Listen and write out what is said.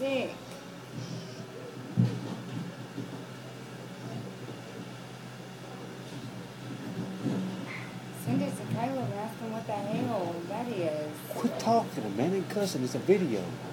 sick. Send it to Caleb and ask him what the hell that is. Quit talking, man, and cussing. It's a video.